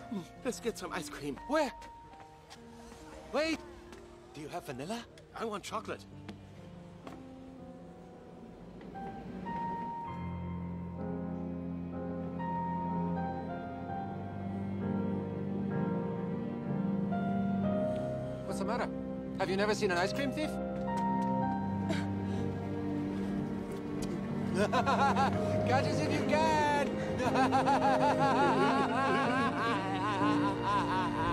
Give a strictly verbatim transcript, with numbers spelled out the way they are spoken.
Let's get some ice cream. Where? Wait! Do you have vanilla? I want chocolate. What's the matter? Have you never seen an ice cream thief? Catch us if you can!